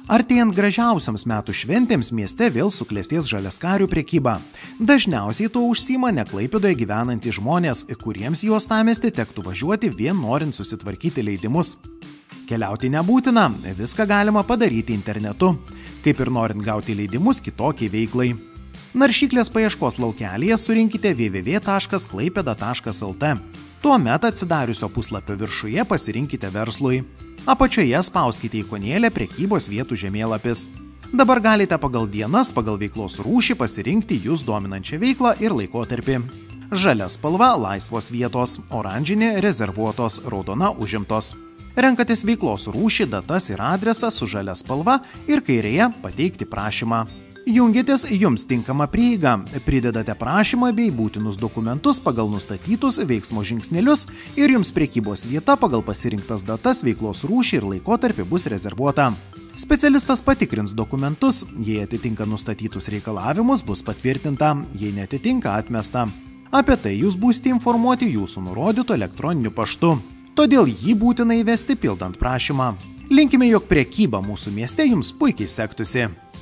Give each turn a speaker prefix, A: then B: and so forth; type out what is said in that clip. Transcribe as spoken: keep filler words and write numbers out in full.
A: Artėjant gražiausiams metų šventėms mieste vėl suklestės žaliaskarių prekyba. Dažniausiai tuo užsiima ne Klaipėdoje gyvenantys žmonės, kuriems į uostamiestį tektų važiuoti vien norint susitvarkyti leidimus. Keliauti nebūtina, viską galima padaryti internetu, kaip ir norint gauti leidimus kitokiai veiklai. Naršyklės paieškos laukelyje surinkite w w w taškas klaipėda taškas l t. Tuomet atsidariusio puslapio viršuje pasirinkite verslui. Apačioje spauskite ikonėlę prekybos vietų žemėlapis. Dabar galite pagal dienas, pagal veiklos rūšį pasirinkti jūs dominančią veiklą ir laikotarpį. Žalia spalva – laisvos vietos, oranžinė – rezervuotos, raudona – užimtos. Renkatės veiklos rūšį, datas ir adresą su žalia spalva ir kairėje pateikti prašymą. Jungiatės jums tinkamą prieigą, pridedate prašymą bei būtinus dokumentus pagal nustatytus veiksmo žingsnelius ir jums prekybos vieta pagal pasirinktas datas, veiklos rūšį ir laikotarpį bus rezervuota. Specialistas patikrins dokumentus, jei atitinka nustatytus reikalavimus, bus patvirtinta, jei netitinka atmesta. Apie tai jūs būsite informuoti jūsų nurodytu elektroniniu paštu. Todėl jį būtina įvesti pildant prašymą. Linkime, jog prekyba mūsų mieste jums puikiai sektųsi.